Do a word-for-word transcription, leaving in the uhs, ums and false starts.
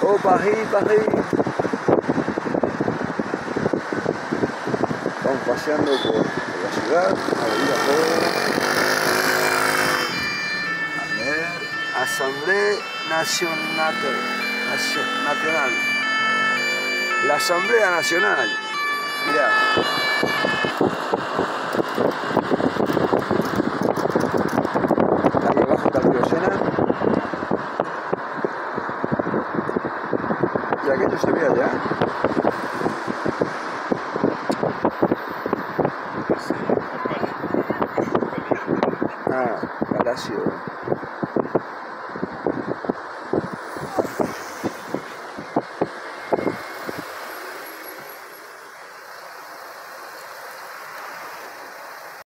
Oh, París, París. Estamos paseando por, por la ciudad, a ver a todos. A ver, Asamblea Nacional. Nacional. La Asamblea Nacional. Mirá. Ahí abajo está el río Sena. Y aquello se ve allá. Ah, Palacio.